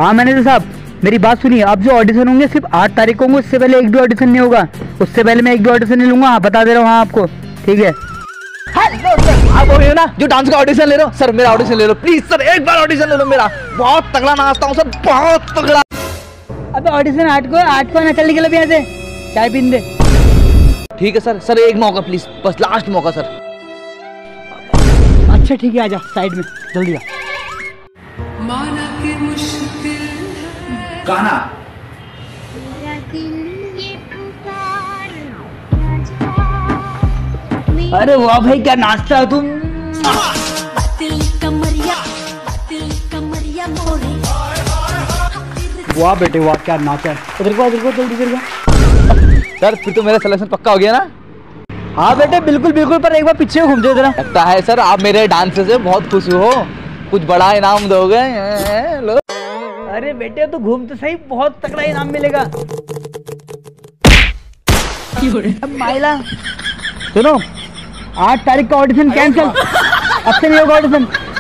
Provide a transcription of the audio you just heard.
हाँ मैनेजर साहब, मेरी बात सुनिए। अब जो ऑडिशन होंगे सिर्फ 8 तारीख को होंगे, उससे पहले एक भी ऑडिशन नहीं होगा। उससे पहले मैं एक भी ऑडिशन नहीं लूंगा, बता दे रहा हूँ हाँ आपको, ठीक है। हेलो सर, आप वही हो ना जो डांस का ऑडिशन ले रहे हो? सर मेरा ऑडिशन ले लो प्लीज सर, एक बार ऑडिशन ले लो मेरा। बहुत तगड़ा नाचता हूँ सर, बहुत तगड़ा। अब ऑडिशन 8 को ना, चल निकल यहाँ से, चाय पीने दे। ठीक है सर, सर एक मौका प्लीज, बस लास्ट मौका सर। अच्छा ठीक है, आजा साइड में, जल्दी आ। गाना अरे वाह भाई, क्या नाचता है तुम। वाह बेटे वाह, क्या नाचा है। इधर को जल्दी इधर को। सर फिर तो मेरा सिलेक्शन पक्का हो गया ना? हाँ बेटे बिल्कुल बिल्कुल, पर एक बार पीछे घूम जाओ जरा। लगता है सर आप मेरे डांस से बहुत खुश हो, कुछ बड़ा इनाम दोगे? लो। अरे बेटे तो घूम तो सही, बहुत तगड़ा इनाम मिलेगा। माइला सुनो, 8 तारीख का ऑडिशन कैंसिल, अब से नहीं होगा ऑडिशन।